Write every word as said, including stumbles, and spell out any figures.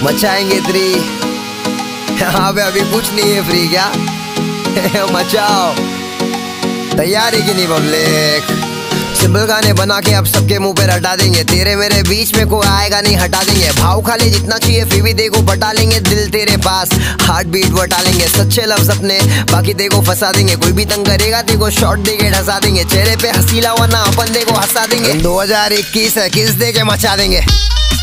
मचाएंगे three. हाँ बे अभी कुछ नहीं है फ्री क्या? मचाओ, तैयारी की नहीं पब्लिक। सिंपल गाने बना के अब सबके मुंह पे रटा देंगे। तेरे मेरे बीच में कोई आएगा नहीं, हटा देंगे। भाव खाली जितना चाहिए फिर भी देखो बटा लेंगे। दिल तेरे पास हार्ट बीट बटा लेंगे। सच्चे लफ्ज अपने बाकी देखो फंसा देंगे। कोई भी तंग करेगा देखो शॉट देके ढसा देंगे। चेहरे पे हंसी लावा ना अपन देखो हंसा देंगे। दो हजार इक्कीस है किस दे के मचा देंगे।